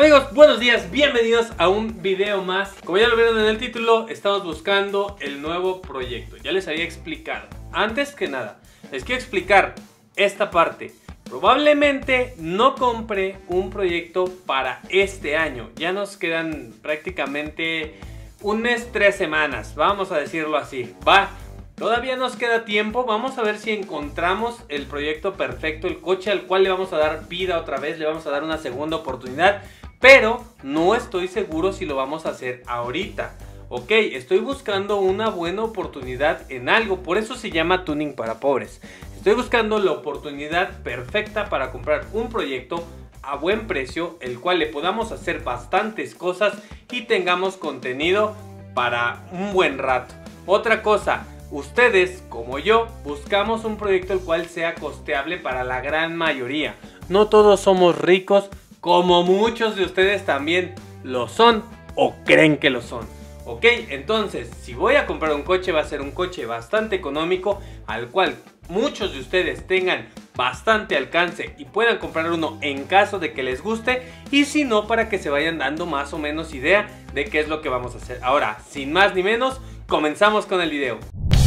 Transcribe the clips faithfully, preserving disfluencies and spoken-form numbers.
Amigos, buenos días, bienvenidos a un video más. Como ya lo vieron en el título, estamos buscando el nuevo proyecto. Ya les había explicado. Antes que nada, les quiero explicar esta parte. Probablemente no compre un proyecto para este año. Ya nos quedan prácticamente un mes, tres semanas, vamos a decirlo así. Va, todavía nos queda tiempo. Vamos a ver si encontramos el proyecto perfecto, el coche al cual le vamos a dar vida otra vez, le vamos a dar una segunda oportunidad. Pero no estoy seguro si lo vamos a hacer ahorita. Ok, estoy buscando una buena oportunidad en algo, por eso se llama Tuning para Pobres. Estoy buscando la oportunidad perfecta para comprar un proyecto a buen precio, el cual le podamos hacer bastantes cosas y tengamos contenido para un buen rato. Otra cosa, ustedes como yo buscamos un proyecto el cual sea costeable para la gran mayoría. No todos somos ricos, como muchos de ustedes también lo son o creen que lo son. Ok, entonces si voy a comprar un coche, va a ser un coche bastante económico, al cual muchos de ustedes tengan bastante alcance y puedan comprar uno en caso de que les guste, y si no, para que se vayan dando más o menos idea de qué es lo que vamos a hacer. Ahora, sin más ni menos, comenzamos con el video.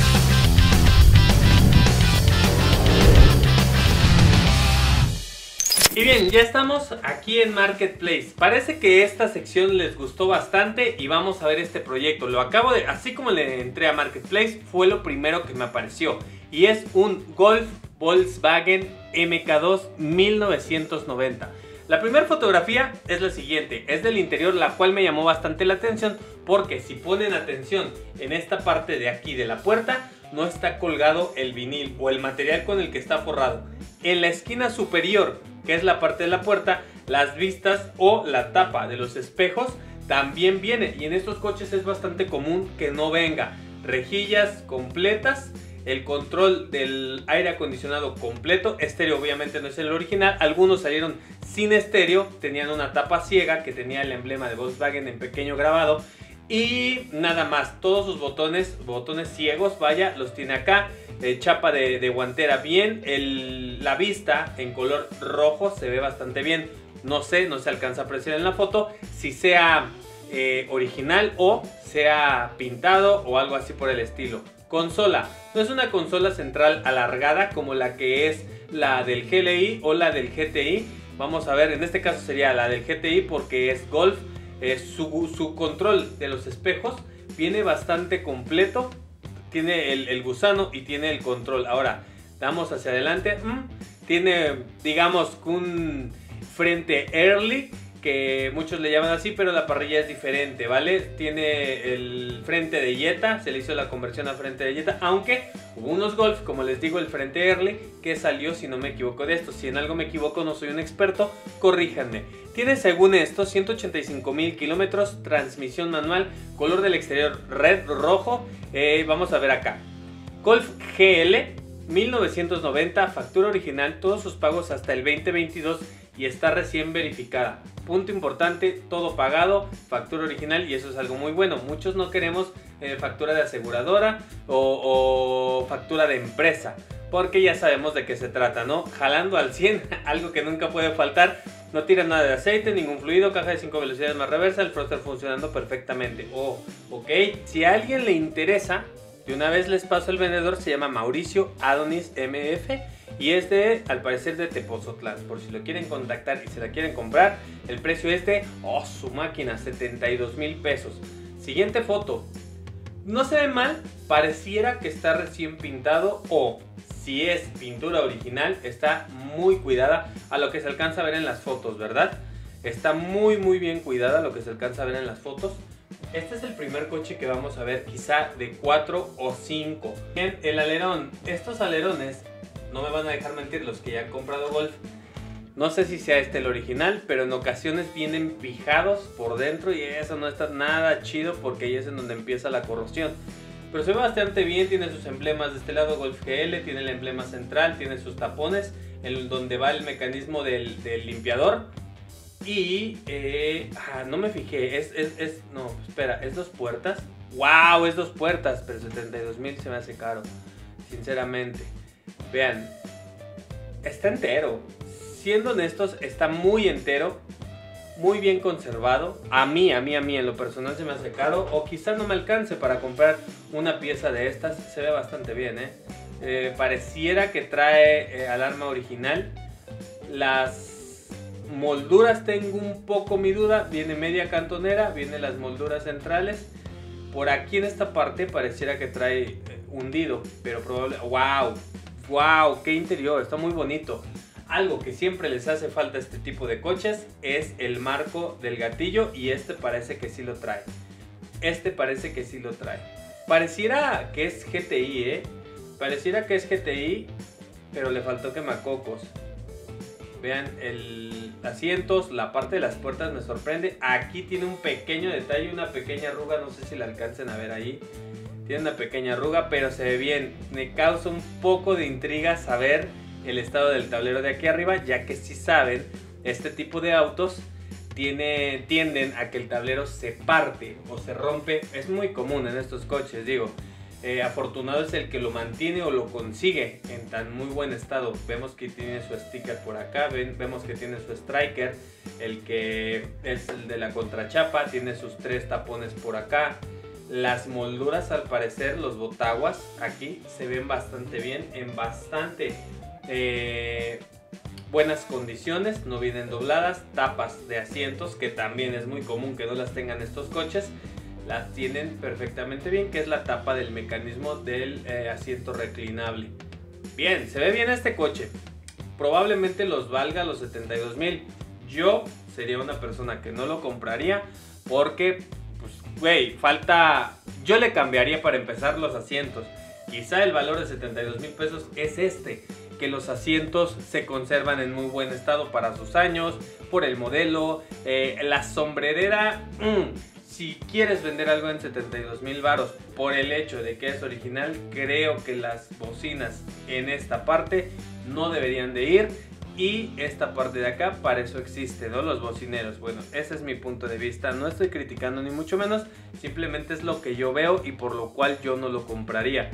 Y bien, ya estamos aquí en Marketplace. Parece que esta sección les gustó bastante y vamos a ver este proyecto. Lo acabo de, así como le entré a Marketplace, fue lo primero que me apareció. Y es un Golf Volkswagen M K dos mil novecientos noventa. La primera fotografía es la siguiente, es del interior, la cual me llamó bastante la atención, porque si ponen atención en esta parte de aquí de la puerta, no está colgado el vinil o el material con el que está forrado. En la esquina superior, que es la parte de la puerta, las vistas o la tapa de los espejos también viene, y en estos coches es bastante común que no venga. Rejillas completas, el control del aire acondicionado completo, estéreo obviamente no es el original, algunos salieron sin estéreo, tenían una tapa ciega que tenía el emblema de Volkswagen en pequeño grabado y nada más. Todos sus botones, botones ciegos, vaya, los tiene acá. Eh, chapa de, de guantera bien, el, la vista en color rojo se ve bastante bien. No sé, no se alcanza a apreciar en la foto si sea eh, original o sea pintado o algo así por el estilo. Consola, no es una consola central alargada como la que es la del G L I o la del G T I. Vamos a ver, en este caso sería la del G T I porque es Golf. eh, su, su control de los espejos viene bastante completo. Tiene el, el gusano y tiene el control. Ahora, damos hacia adelante. Mm, tiene, digamos, un frente early, que muchos le llaman así, pero la parrilla es diferente, ¿vale? Tiene el frente de Jetta, se le hizo la conversión a frente de Jetta, aunque hubo unos Golf, como les digo, el frente early, que salió, si no me equivoco, de esto. Si en algo me equivoco, no soy un experto, corríjanme. Tiene, según esto, ciento ochenta y cinco mil kilómetros, transmisión manual, color del exterior red, rojo. Eh, vamos a ver acá. Golf G L mil novecientos noventa, factura original, todos sus pagos hasta el veinte veintidós y está recién verificada. Punto importante, todo pagado, factura original, y eso es algo muy bueno. Muchos no queremos eh, factura de aseguradora o, o factura de empresa, porque ya sabemos de qué se trata, ¿no? Jalando al cien, algo que nunca puede faltar. No tira nada de aceite, ningún fluido, caja de cinco velocidades más reversa, el froster funcionando perfectamente. Oh, ok. Si a alguien le interesa, de una vez les paso el vendedor, se llama Mauricio Adonis M F y es de, al parecer, de Tepozotlán. Por si lo quieren contactar y se la quieren comprar, el precio es de, oh, su máquina, setenta y dos mil pesos. Siguiente foto. No se ve mal, pareciera que está recién pintado, o si es pintura original, está muy cuidada a lo que se alcanza a ver en las fotos, ¿verdad? Está muy muy bien cuidada a lo que se alcanza a ver en las fotos. Este es el primer coche que vamos a ver, quizá de cuatro o cinco. Bien, el alerón. Estos alerones, no me van a dejar mentir los que ya han comprado Golf, no sé si sea este el original, pero en ocasiones vienen pijados por dentro y eso no está nada chido, porque ahí es en donde empieza la corrosión. Pero se ve bastante bien, tiene sus emblemas de este lado, Golf G L, tiene el emblema central, tiene sus tapones, en donde va el mecanismo del, del limpiador. Y, eh, ah, no me fijé, es, es, es, no, espera, ¿es dos puertas? ¡Wow! Es dos puertas, pero setenta y dos mil se me hace caro, sinceramente. Vean, está entero, siendo honestos, está muy entero. muy bien conservado. A mí, a mí, a mí en lo personal se me hace caro, o quizás no me alcance para comprar una pieza de estas. Se ve bastante bien, ¿eh? Eh, pareciera que trae eh, alarma original. Las molduras tengo un poco mi duda. Viene media cantonera, vienen las molduras centrales. Por aquí en esta parte pareciera que trae eh, hundido, pero probablemente... ¡Wow! ¡Wow! ¡Qué interior! Está muy bonito. Algo que siempre les hace falta a este tipo de coches es el marco del gatillo, y este parece que sí lo trae. Este parece que sí lo trae. Pareciera que es G T I, ¿eh? Pareciera que es G T I, pero le faltó quemacocos. Vean el asientos, la parte de las puertas me sorprende. Aquí tiene un pequeño detalle, una pequeña arruga, no sé si la alcancen a ver ahí. Tiene una pequeña arruga, pero se ve bien. Me causa un poco de intriga saber el estado del tablero de aquí arriba, ya que si saben, este tipo de autos tiene, tienden a que el tablero se parte o se rompe. Es muy común en estos coches, digo. Eh, afortunado es el que lo mantiene o lo consigue en tan muy buen estado. Vemos que tiene su sticker por acá, ven, vemos que tiene su striker, el que es el de la contrachapa, tiene sus tres tapones por acá. Las molduras, al parecer, los botaguas aquí se ven bastante bien, en bastante eh, buenas condiciones, no vienen dobladas. Tapas de asientos, que también es muy común que no las tengan estos coches, las tienen perfectamente bien, que es la tapa del mecanismo del eh, asiento reclinable. Bien, se ve bien este coche. Probablemente los valga los setenta y dos mil. Yo sería una persona que no lo compraría porque, pues, güey, falta... Yo le cambiaría para empezar los asientos. Quizá el valor de setenta y dos mil pesos es este, que los asientos se conservan en muy buen estado para sus años, por el modelo, eh, la sombrerera... Mmm, Si quieres vender algo en setenta y dos mil varos por el hecho de que es original, creo que las bocinas en esta parte no deberían de ir. Y esta parte de acá, para eso existe, ¿no? Los bocineros. Bueno, ese es mi punto de vista. No estoy criticando ni mucho menos. Simplemente es lo que yo veo y por lo cual yo no lo compraría.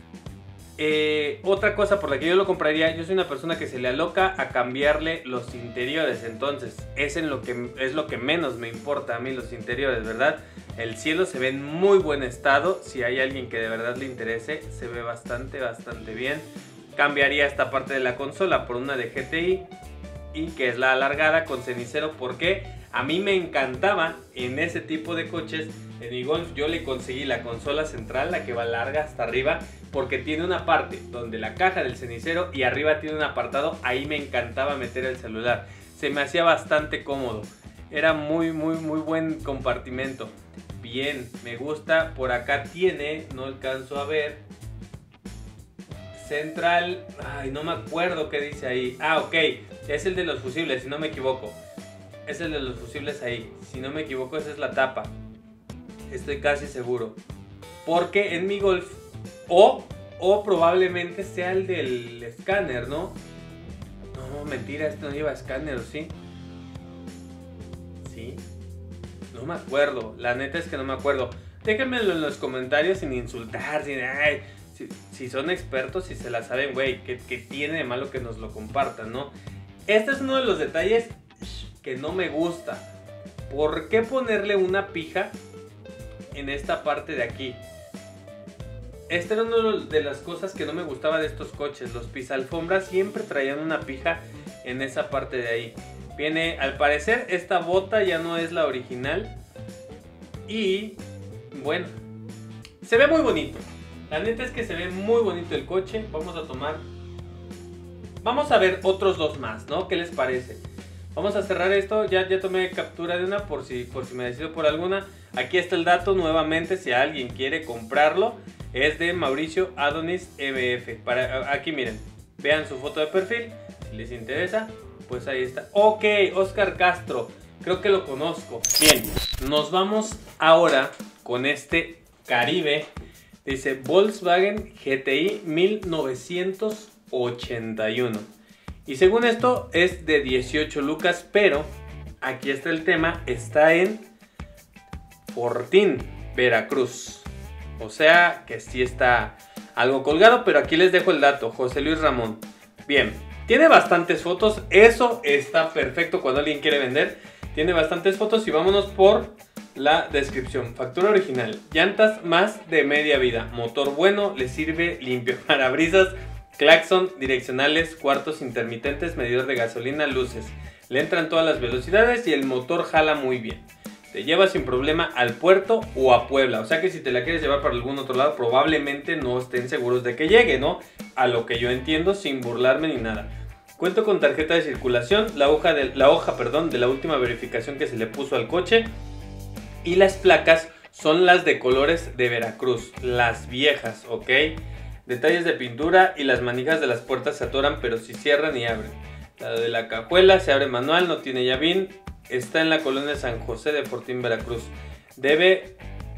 Eh, otra cosa por la que yo lo compraría, yo soy una persona que se le aloca a cambiarle los interiores, entonces es, en lo que, es lo que menos me importa a mí, los interiores, ¿verdad? El cielo se ve en muy buen estado, si hay alguien que de verdad le interese, se ve bastante, bastante bien. Cambiaría esta parte de la consola por una de G T I, y que es la alargada con cenicero, porque a mí me encantaba en ese tipo de coches. En mi Golf yo le conseguí la consola central, la que va larga hasta arriba, porque tiene una parte donde la caja del cenicero y arriba tiene un apartado. Ahí me encantaba meter el celular, se me hacía bastante cómodo, era muy muy muy buen compartimento. Bien, me gusta. Por acá tiene, no alcanzo a ver, central, ay, no me acuerdo qué dice ahí. Ah, ok, es el de los fusibles, si no me equivoco. Es el de los fusibles ahí, si no me equivoco, esa es la tapa. Estoy casi seguro, porque en mi Golf, o, o probablemente sea el del escáner, ¿no? No, mentira, este no lleva escáner, ¿o sí? ¿Sí? No me acuerdo, la neta es que no me acuerdo. Déjenmelo en los comentarios sin insultar, sin... Ay, si, si son expertos, si se la saben, güey, ¿qué, qué tiene de malo que nos lo compartan, no? Este es uno de los detalles que no me gusta. ¿Por qué ponerle una pija en esta parte de aquí? Esta era una de las cosas que no me gustaba de estos coches. Los pisalfombras siempre traían una pija en esa parte de ahí. Viene, al parecer, esta bota ya no es la original. Y bueno, se ve muy bonito. La neta es que se ve muy bonito el coche. Vamos a tomar... Vamos a ver otros dos más, ¿no? ¿Qué les parece? Vamos a cerrar esto. Ya, ya tomé captura de una por si, por si me decido por alguna. Aquí está el dato nuevamente, si alguien quiere comprarlo. Es de Mauricio Adonis E B F. Para, aquí miren, vean su foto de perfil. Si les interesa, pues ahí está. Ok, Oscar Castro, creo que lo conozco. Bien, nos vamos ahora con este Caribe. Dice Volkswagen G T I mil novecientos ochenta y uno. Y según esto es de dieciocho lucas, pero aquí está el tema, está en Fortín, Veracruz. O sea que sí está algo colgado, pero aquí les dejo el dato, José Luis Ramón. Bien, tiene bastantes fotos, eso está perfecto cuando alguien quiere vender. Tiene bastantes fotos y vámonos por la descripción. Factura original: llantas más de media vida, motor bueno, le sirve limpio, parabrisas, claxon, direccionales, cuartos intermitentes, medidor de gasolina, luces. Le entran todas las velocidades y el motor jala muy bien. Te lleva sin problema al puerto o a Puebla. O sea que si te la quieres llevar para algún otro lado, probablemente no estén seguros de que llegue, ¿no? A lo que yo entiendo, sin burlarme ni nada. Cuento con tarjeta de circulación, la hoja, de, la hoja perdón, de la última verificación que se le puso al coche. Y las placas son las de colores de Veracruz, las viejas, ¿ok? Detalles de pintura y las manijas de las puertas se atoran, pero si cierran y abren. La de la cajuela se abre manual, no tiene llavín. Está en la colonia San José de Fortín, Veracruz. Debe,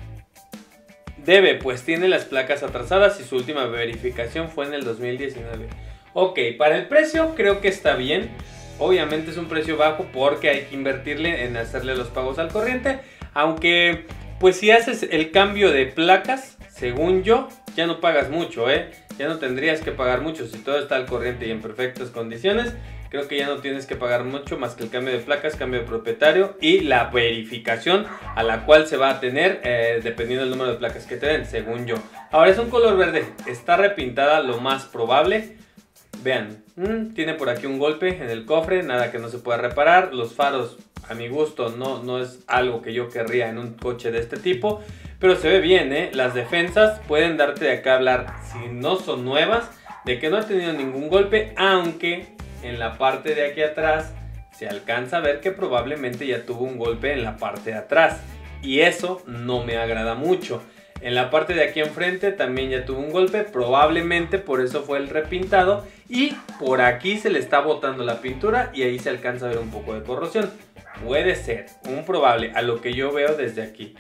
debe, pues tiene las placas atrasadas y su última verificación fue en el dos mil diecinueve. Ok, para el precio creo que está bien. Obviamente es un precio bajo porque hay que invertirle en hacerle los pagos al corriente. Aunque, pues si haces el cambio de placas, según yo, ya no pagas mucho, ¿eh? Ya no tendrías que pagar mucho si todo está al corriente y en perfectas condiciones. Creo que ya no tienes que pagar mucho más que el cambio de placas, cambio de propietario y la verificación a la cual se va a tener eh, dependiendo del número de placas que te den, según yo. Ahora es un color verde, está repintada lo más probable. Vean, mmm, tiene por aquí un golpe en el cofre, nada que no se pueda reparar. Los faros, a mi gusto, no, no es algo que yo querría en un coche de este tipo. Pero se ve bien, ¿eh? Las defensas pueden darte de acá hablar, si no son nuevas, de que no ha tenido ningún golpe, aunque en la parte de aquí atrás se alcanza a ver que probablemente ya tuvo un golpe en la parte de atrás. Y eso no me agrada mucho. En la parte de aquí enfrente también ya tuvo un golpe, probablemente por eso fue el repintado. Y por aquí se le está botando la pintura y ahí se alcanza a ver un poco de corrosión. Puede ser, un probable, a lo que yo veo desde aquí.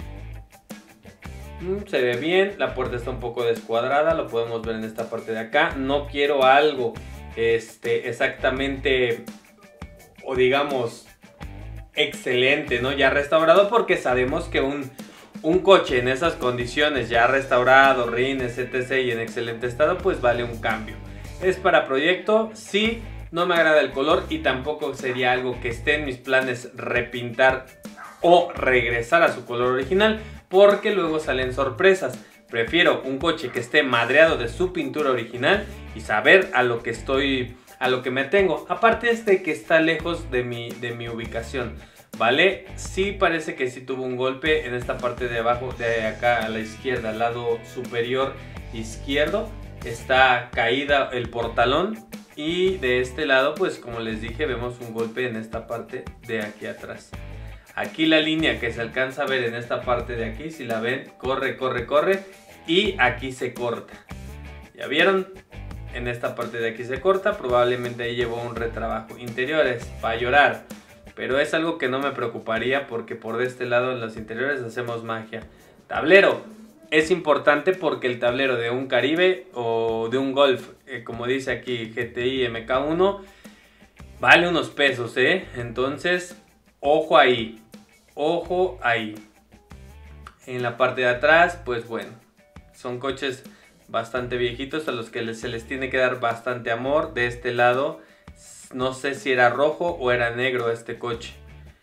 Mm, se ve bien, la puerta está un poco descuadrada, lo podemos ver en esta parte de acá. No quiero algo este, exactamente, o digamos, excelente, ¿no? Ya restaurado, porque sabemos que un... Un coche en esas condiciones, ya restaurado, rines, etcétera y en excelente estado, pues vale un cambio. Es para proyecto, sí, no me agrada el color y tampoco sería algo que esté en mis planes repintar o regresar a su color original, porque luego salen sorpresas. Prefiero un coche que esté madreado de su pintura original y saber a lo que estoy, a lo que me atengo. Aparte es de que está lejos de mi, de mi ubicación. Vale, sí parece que sí tuvo un golpe en esta parte de abajo, de acá a la izquierda, al lado superior izquierdo. Está caída el portalón y de este lado, pues como les dije, vemos un golpe en esta parte de aquí atrás. Aquí la línea que se alcanza a ver en esta parte de aquí, si la ven, corre, corre, corre y aquí se corta. ¿Ya vieron? En esta parte de aquí se corta, probablemente ahí llevó un retrabajo. Interiores, para llorar. Pero es algo que no me preocuparía porque por de este lado en los interiores hacemos magia. Tablero. Es importante porque el tablero de un Caribe o de un Golf, eh, como dice aquí G T I M K uno, vale unos pesos, ¿eh? Entonces, ojo ahí. Ojo ahí. En la parte de atrás, pues bueno, son coches bastante viejitos a los que se les tiene que dar bastante amor. De este lado, no sé si era rojo o era negro este coche.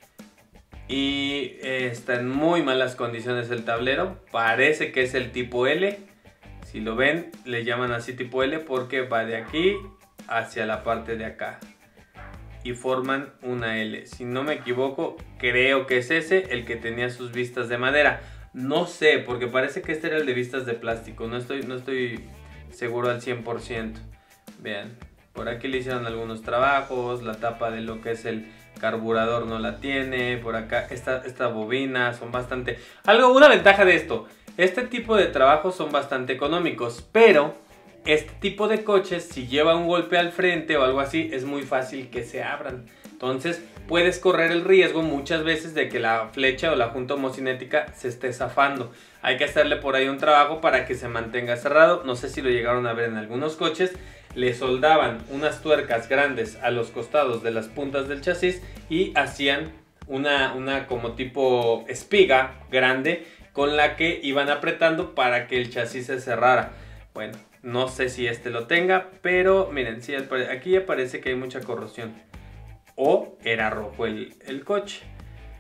Y eh, está en muy malas condiciones el tablero. Parece que es el tipo L. Si lo ven, le llaman así tipo L porque va de aquí hacia la parte de acá. Y forman una L. Si no me equivoco, creo que es ese el que tenía sus vistas de madera. No sé, porque parece que este era el de vistas de plástico. No estoy, no estoy seguro al cien por ciento. Vean. Por aquí le hicieron algunos trabajos, la tapa de lo que es el carburador no la tiene, por acá esta, esta bobina son bastante... Algo, una ventaja de esto, este tipo de trabajos son bastante económicos, pero este tipo de coches si lleva un golpe al frente o algo así es muy fácil que se abran. Entonces puedes correr el riesgo muchas veces de que la flecha o la junta homocinética se esté zafando. Hay que hacerle por ahí un trabajo para que se mantenga cerrado. No sé si lo llegaron a ver en algunos coches. Le soldaban unas tuercas grandes a los costados de las puntas del chasis y hacían una, una como tipo espiga grande con la que iban apretando para que el chasis se cerrara. Bueno, no sé si este lo tenga, pero miren, sí, aquí ya parece que hay mucha corrosión. O era rojo el, el coche.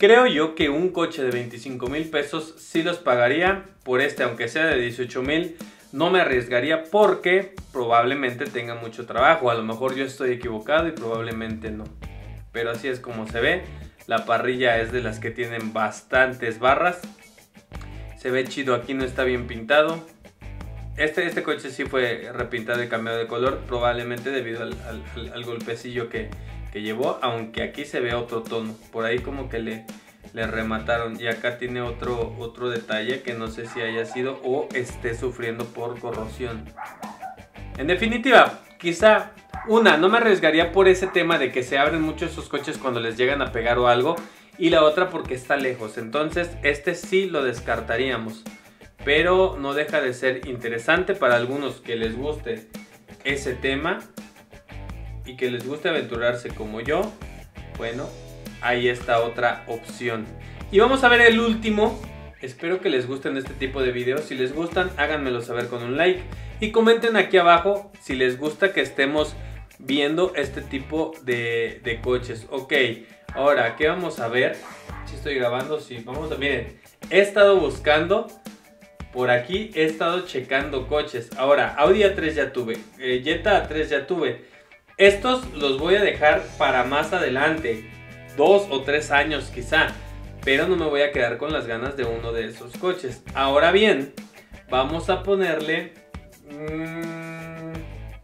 Creo yo que un coche de veinticinco mil pesos sí los pagaría. Por este, aunque sea de dieciocho mil, no me arriesgaría porque probablemente tenga mucho trabajo. A lo mejor yo estoy equivocado y probablemente no. Pero así es como se ve. La parrilla es de las que tienen bastantes barras. Se ve chido, aquí no está bien pintado. Este, este coche sí fue repintado y cambiado de color, probablemente debido al, al, al golpecillo que, que llevó, aunque aquí se ve otro tono. Por ahí como que le, le remataron. Y acá tiene otro, otro detalle que no sé si haya sido o esté sufriendo por corrosión. En definitiva, quizá una, no me arriesgaría por ese tema de que se abren mucho esos coches cuando les llegan a pegar o algo. Y la otra porque está lejos, entonces este sí lo descartaríamos. Pero no deja de ser interesante para algunos que les guste ese tema y que les guste aventurarse como yo. Bueno, ahí está otra opción. Y vamos a ver el último. Espero que les gusten este tipo de videos. Si les gustan, háganmelo saber con un like. Y comenten aquí abajo si les gusta que estemos viendo este tipo de, de coches. Ok, ahora, ¿qué vamos a ver? Si estoy grabando, sí, vamos a... Miren, he estado buscando... Por aquí he estado checando coches. Ahora, Audi A tres ya tuve, eh, Jetta A tres ya tuve. Estos los voy a dejar para más adelante, dos o tres años quizá. Pero no me voy a quedar con las ganas de uno de esos coches. Ahora bien, vamos a ponerle mmm,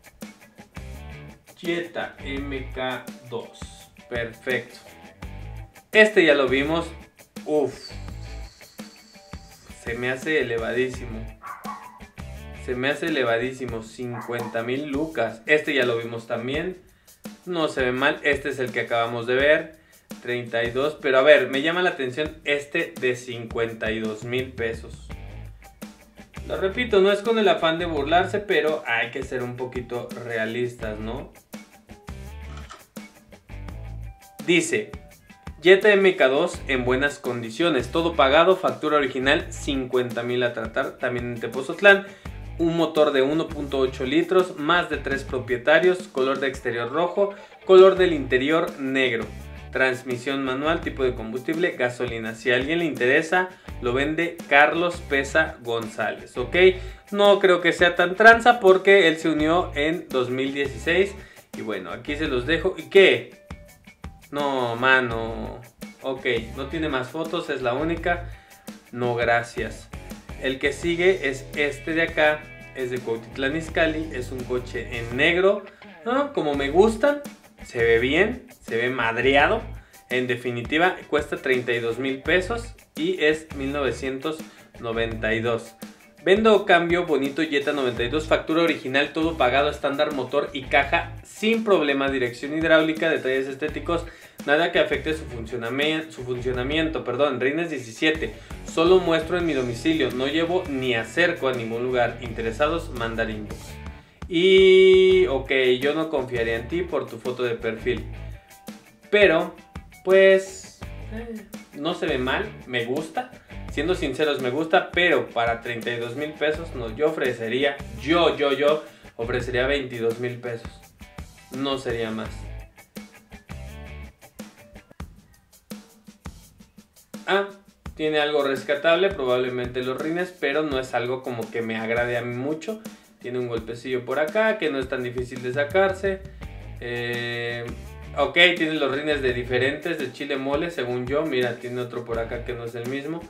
Jetta M K dos. Perfecto. Este ya lo vimos. Uff. Se me hace elevadísimo. Se me hace elevadísimo. cincuenta mil lucas. Este ya lo vimos también. No se ve mal. Este es el que acabamos de ver. treinta y dos. Pero a ver, me llama la atención este de cincuenta y dos mil pesos. Lo repito, no es con el afán de burlarse, pero hay que ser un poquito realistas, ¿no? Dice... Jetta M K dos en buenas condiciones, todo pagado, factura original, cincuenta mil a tratar, también en Tepozotlán. Un motor de uno punto ocho litros, más de tres propietarios, color de exterior rojo, color del interior negro. Transmisión manual, tipo de combustible, gasolina. Si a alguien le interesa, lo vende Carlos Pesa González, ¿ok? No creo que sea tan tranza porque él se unió en dos mil dieciséis. Y bueno, aquí se los dejo. ¿Y qué? No, mano. Ok, no tiene más fotos, es la única. No, gracias. El que sigue es este de acá. Es de Cuautitlán Izcalli. Es un coche en negro, ¿no? Como me gustan. Se ve bien, se ve madreado. En definitiva, cuesta treinta y dos mil pesos y es mil novecientos noventa y dos. Vendo o cambio bonito Jetta noventa y dos, factura original, todo pagado, estándar, motor y caja sin problema, dirección hidráulica, detalles estéticos, nada que afecte su funcionamiento, su funcionamiento, perdón, rines diecisiete, solo muestro en mi domicilio, no llevo ni acerco a ningún lugar, interesados mandar inbox. Y ok, yo no confiaría en ti por tu foto de perfil, pero pues eh, no se ve mal, me gusta. Siendo sinceros, me gusta, pero para treinta y dos mil pesos, no, yo ofrecería, yo, yo, yo, ofrecería veintidós mil pesos. No sería más. Ah, tiene algo rescatable, probablemente los rines, pero no es algo como que me agrade a mí mucho. Tiene un golpecillo por acá, que no es tan difícil de sacarse. Eh... Ok, tiene los rines de diferentes, de chile mole, según yo. Mira, tiene otro por acá que no es el mismo.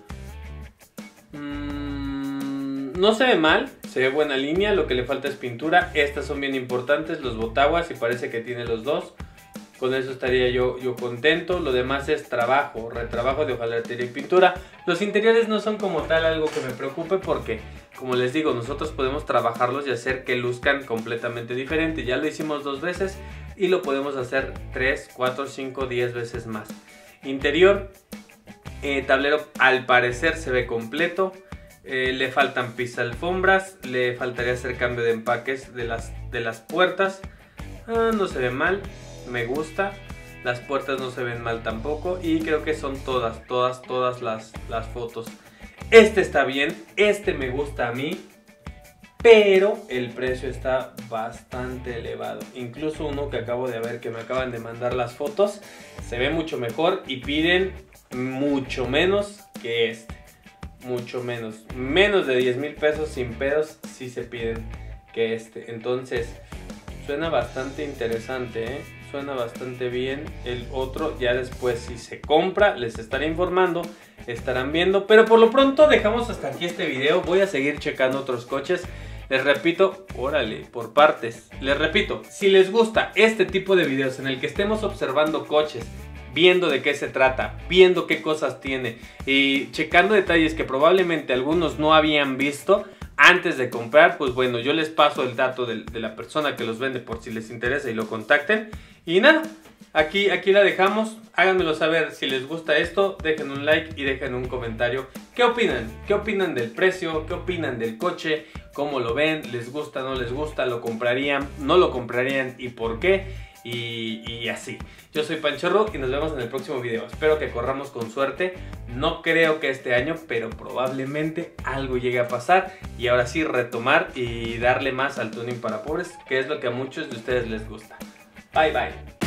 Mm, no se ve mal, se ve buena línea, lo que le falta es pintura. Estas son bien importantes, los botaguas, y parece que tiene los dos. Con eso estaría yo, yo contento. Lo demás es trabajo, retrabajo de hojalatería y pintura. Los interiores no son como tal algo que me preocupe porque, como les digo, nosotros podemos trabajarlos y hacer que luzcan completamente diferente. Ya lo hicimos dos veces y lo podemos hacer tres, cuatro, cinco, diez veces más. Interior, eh, tablero al parecer se ve completo. Eh, le faltan pisalfombras, le faltaría hacer cambio de empaques de las, de las puertas. Ah, no se ve mal, me gusta. Las puertas no se ven mal tampoco. Y creo que son todas, todas, todas las, las fotos. Este está bien, este me gusta a mí. Pero el precio está bastante elevado. Incluso uno que acabo de ver, que me acaban de mandar las fotos, se ve mucho mejor y piden mucho menos que este. Mucho menos. Menos de diez mil pesos sin pedos sí se piden que este. Entonces, suena bastante interesante, ¿eh? Suena bastante bien. El otro ya después si se compra les estaré informando, estarán viendo. Pero por lo pronto dejamos hasta aquí este video. Voy a seguir checando otros coches. Les repito, órale, por partes. Les repito, si les gusta este tipo de videos en el que estemos observando coches, viendo de qué se trata, viendo qué cosas tiene y checando detalles que probablemente algunos no habían visto antes de comprar, pues bueno, yo les paso el dato de, de la persona que los vende por si les interesa y lo contacten. Y nada, aquí, aquí la dejamos. Háganmelo saber si les gusta esto, dejen un like y dejen un comentario. ¿Qué opinan? ¿Qué opinan del precio? ¿Qué opinan del coche? ¿Cómo lo ven? ¿Les gusta? ¿No les gusta? ¿Lo comprarían? ¿No lo comprarían? ¿Y por qué? Y, y así. Yo soy Panchorro y nos vemos en el próximo video. Espero que corramos con suerte. No creo que este año, pero probablemente algo llegue a pasar. Y ahora sí retomar y darle más al tuning para pobres, que es lo que a muchos de ustedes les gusta. Bye bye.